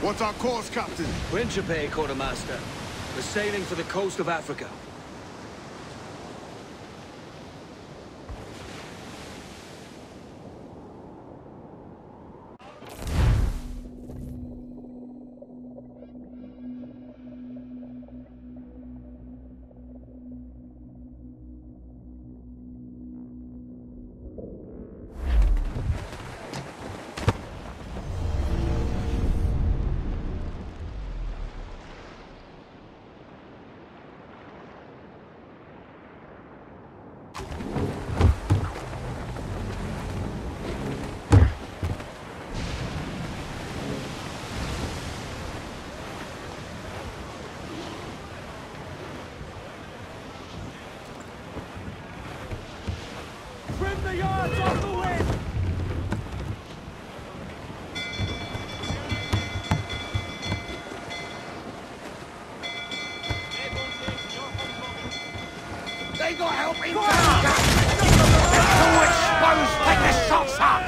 What's our course, Captain? Principe, Quartermaster. We're sailing for the coast of Africa. Trim the yards off the wind! They got help in town, Captain! It's all exposed! Take the shots up!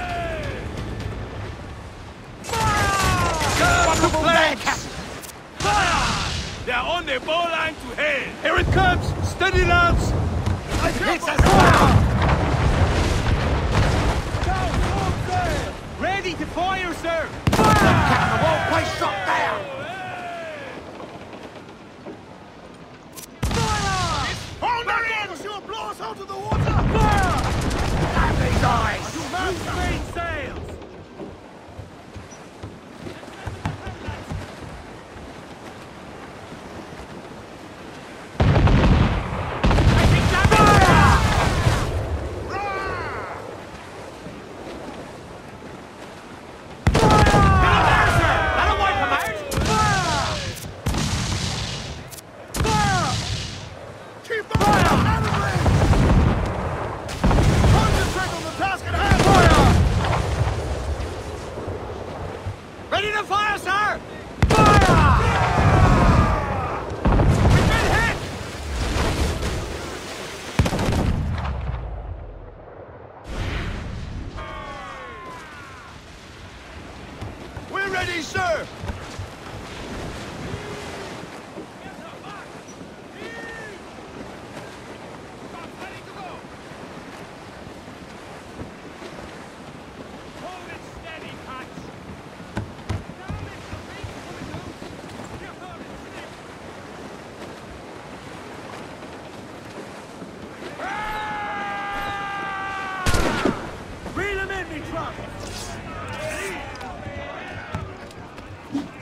Vulnerable there, Captain! They're on the bow line to hail! Here it comes! Steady, lads! It's us now! Ready to fire, sir! Captain, all place shot down! Hold her in! She'll blow us out of the water! Fire! Damn these eyes! You must raise sails! Ready to fire, sir! Fire! We've been hit! We're ready, sir! Reel 'em in, me truck!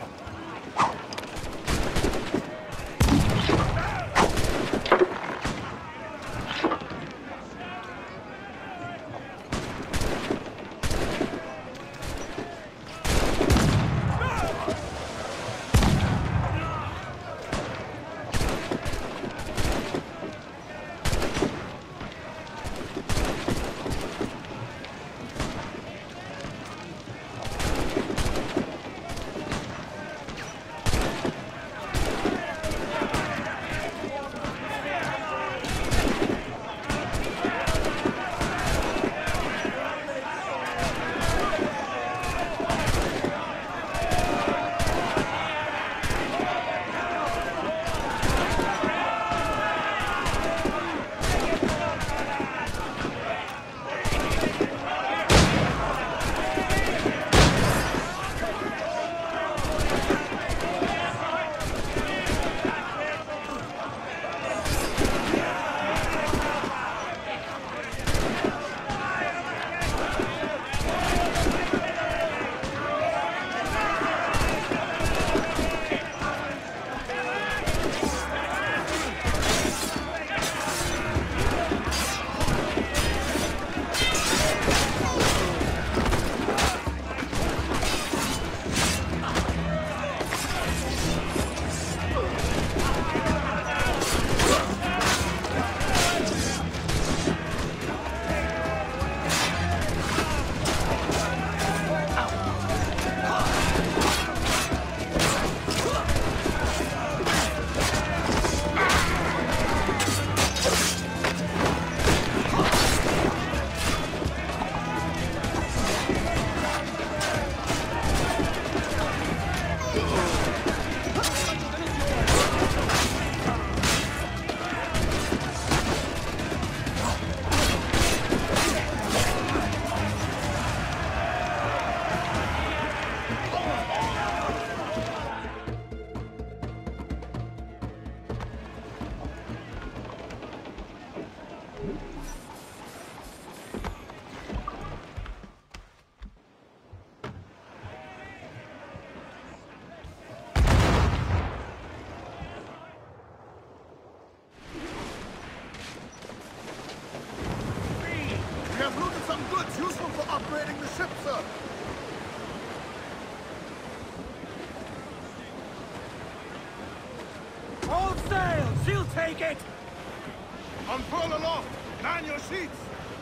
take it! Unfurl aloft! Man your sheets!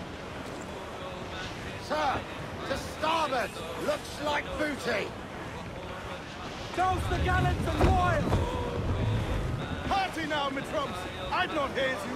Sir, to starboard! Looks like booty! Douse the gallants and royals! Party now, mitrums! I'd not haze you!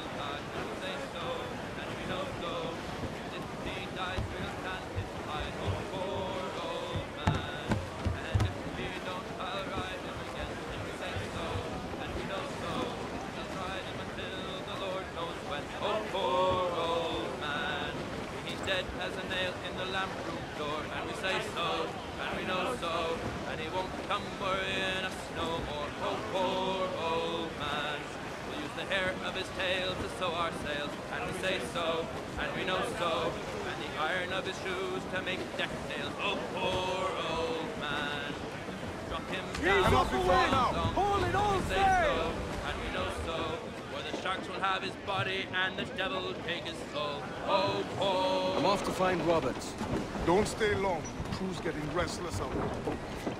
As a nail in the lamp room door, and we say so, and we know so, and he won't come worrying us no more. Oh, poor old man. We'll use the hair of his tail to sew our sails, and we say so, and we know so, and the iron of his shoes to make deck nails. Oh, poor old man. Drop him down. Ease off away now! Haul it all Say so, and we know so. The sharks will have his body and the devil will take his soul. Oh, poor. I'm off to find Roberts. Don't stay long. Crew's getting restless out there.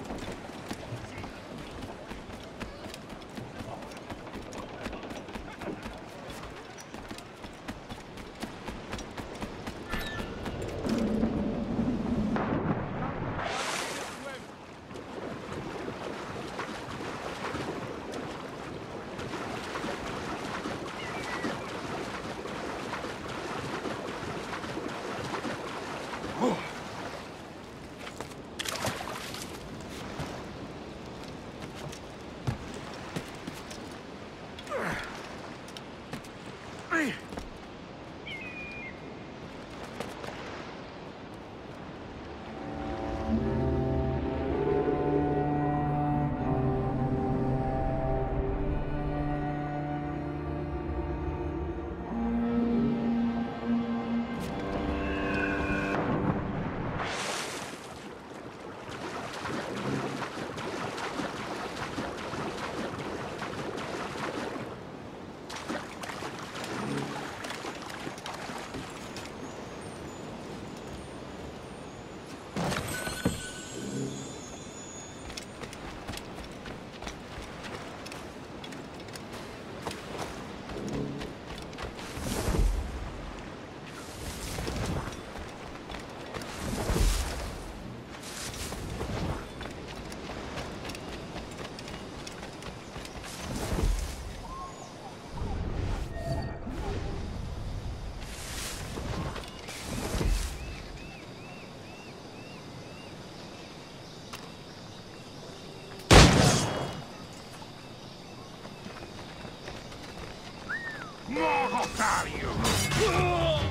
More hostile, you!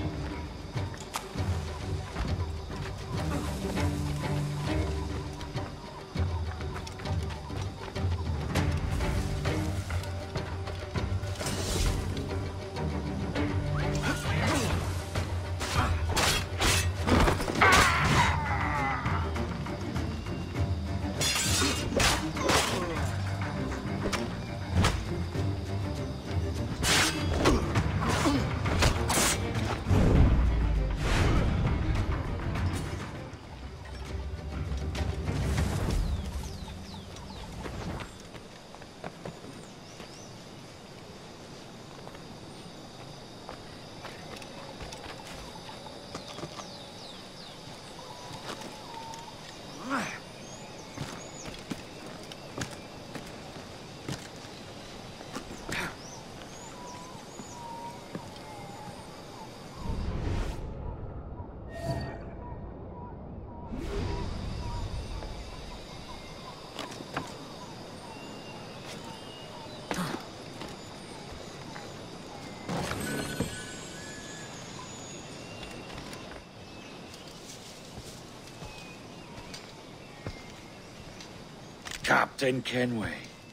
Captain Kenway.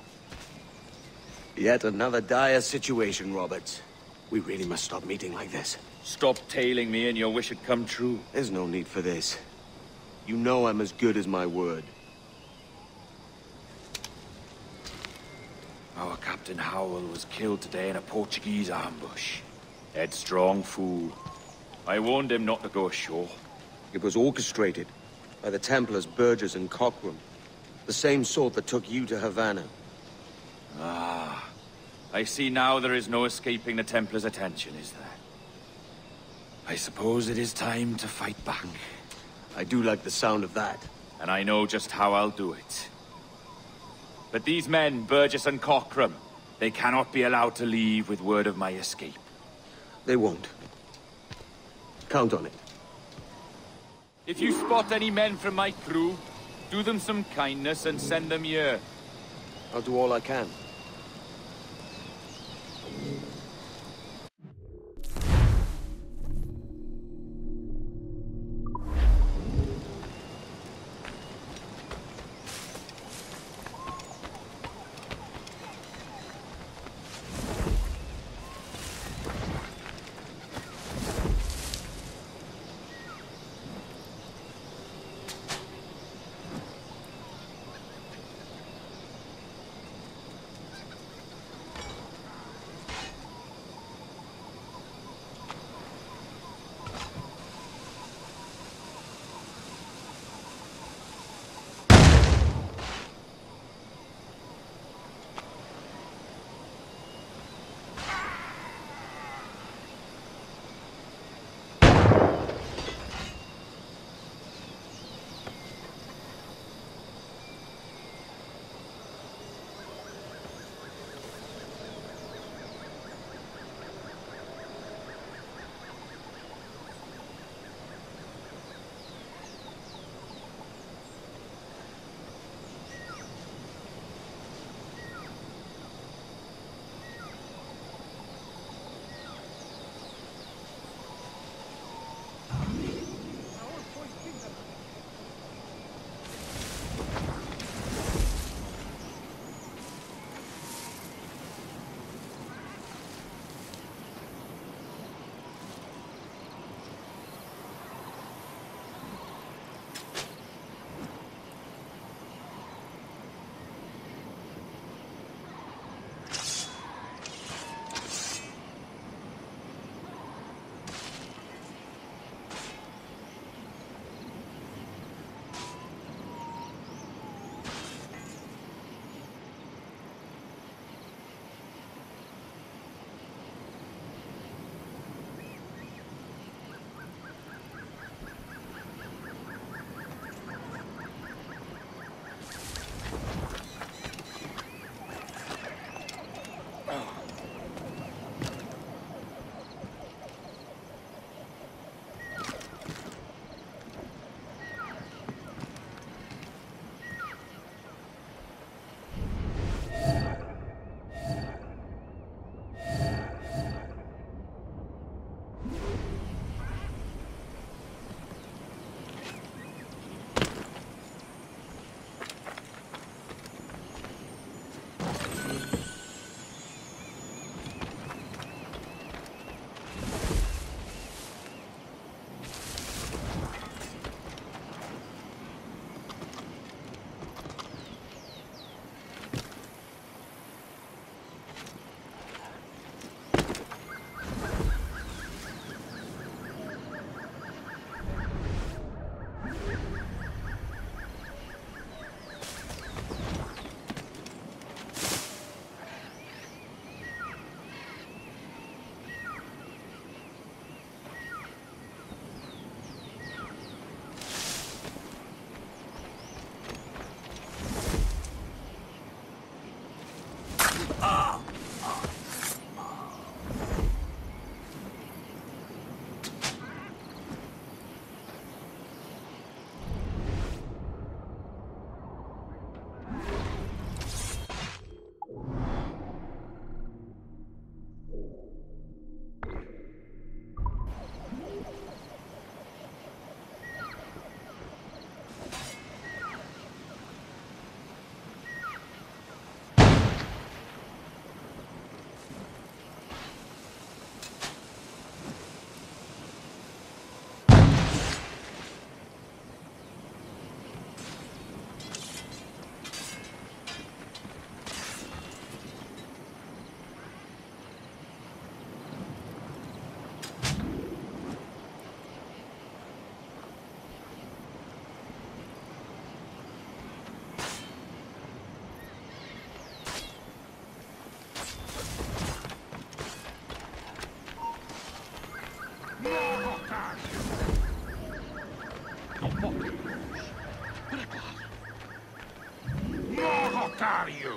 Yet another dire situation, Roberts. We really must stop meeting like this. Stop tailing me and your wish had come true. There's no need for this. You know I'm as good as my word. Our Captain Howell was killed today in a Portuguese ambush. Headstrong fool. I warned him not to go ashore. It was orchestrated by the Templars Burgess and Cockram. The same sort that took you to Havana. Ah, I see now there is no escaping the Templars' attention, is there? I suppose it is time to fight back. I do like the sound of that. And I know just how I'll do it. But these men, Burgess and Cockram, they cannot be allowed to leave with word of my escape. They won't. Count on it. If you spot any men from my crew, do them some kindness and send them here. I'll do all I can. are you?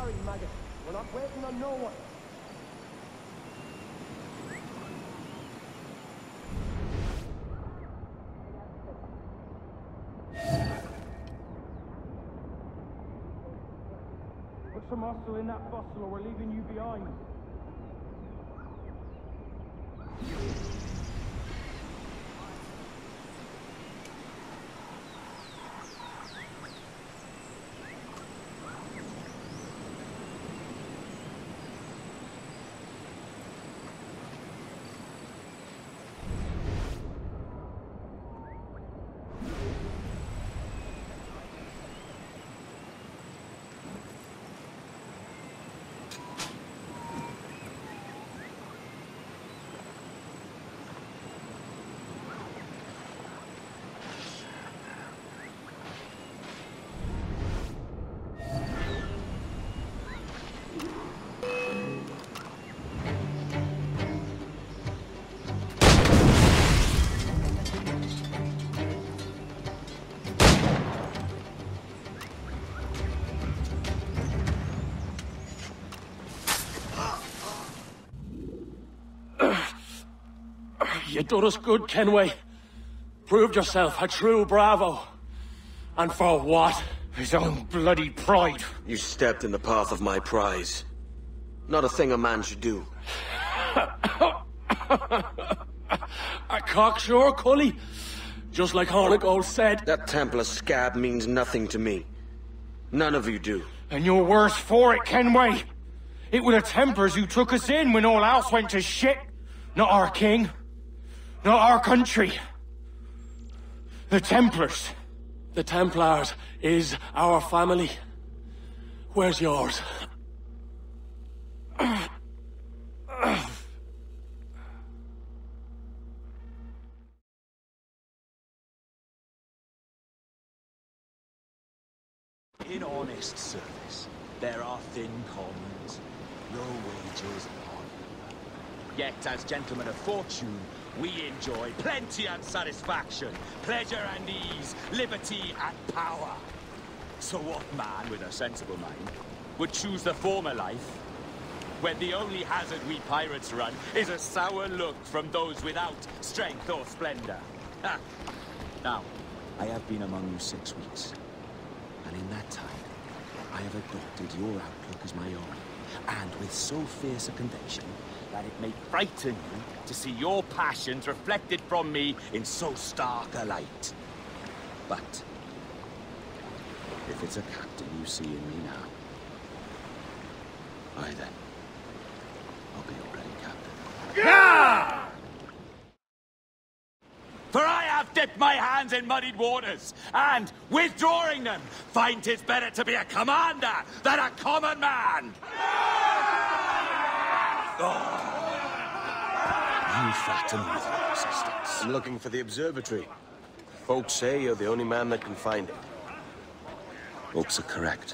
hurry, maggot. We're not waiting on no one. Put some muscle in that bustle or we're leaving you behind. You done us good, Kenway. Proved yourself a true bravo. And for what? His own bloody pride. You stepped in the path of my prize. Not a thing a man should do. A cocksure, Cully. Just like Hornigold said. That Templar scab means nothing to me. None of you do. And you're worse for it, Kenway. It were the Templars who took us in when all else went to shit. Not our king. Not our country. The Templars. The Templars is our family. Where's yours? In honest service, there are thin commons, no wages upon them. Yet, as gentlemen of fortune, we enjoy plenty and satisfaction, pleasure and ease, liberty and power. So what man with a sensible mind would choose the former life, when the only hazard we pirates run is a sour look from those without strength or splendor? Ha! Now, I have been among you 6 weeks. And in that time, I have adopted your outlook as my own, and with so fierce a conviction that it may frighten you to see your passions reflected from me in so stark a light. But if it's a captain you see in me now, I then, I'll be already captain. Yeah! For I have dipped my hands in muddied waters, and, withdrawing them, find 'tis better to be a commander than a common man! Oh. You flatter me with your persistence. I'm looking for the observatory. Folks say you're the only man that can find it. Folks are correct.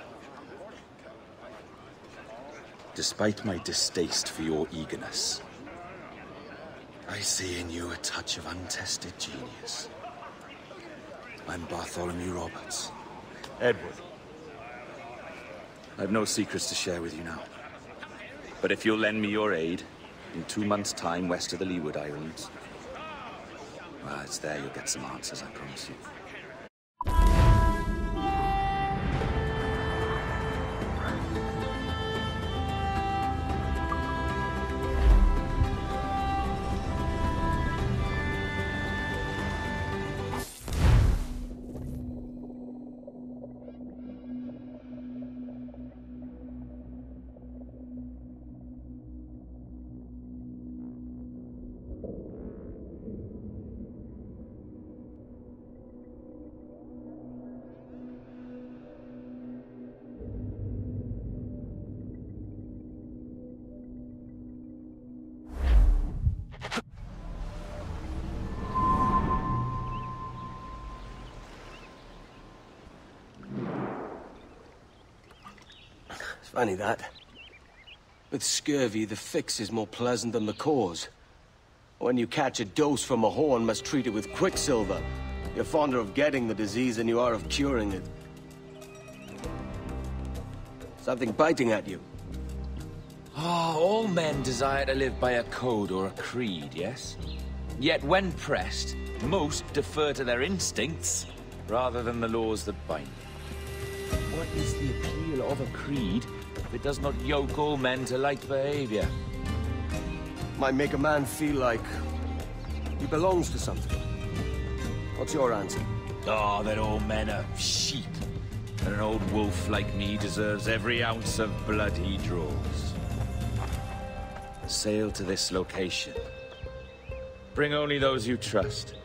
Despite my distaste for your eagerness, I see in you a touch of untested genius. I'm Bartholomew Roberts. Edward. I've no secrets to share with you now. But if you'll lend me your aid, in 2 months' time west of the Leeward Islands, well, it's there you'll get some answers, I promise you. Funny that. With scurvy, the fix is more pleasant than the cause. When you catch a dose from a horn, must treat it with quicksilver. You're fonder of getting the disease than you are of curing it. Something biting at you. All men desire to live by a code or a creed, yes? Yet when pressed, most defer to their instincts rather than the laws that bind them. What is the appeal of a creed if it does not yoke all men to like behavior? Might make a man feel like he belongs to something. What's your answer? Oh, that all men are sheep. And an old wolf like me deserves every ounce of blood he draws. Sail to this location. Bring only those you trust.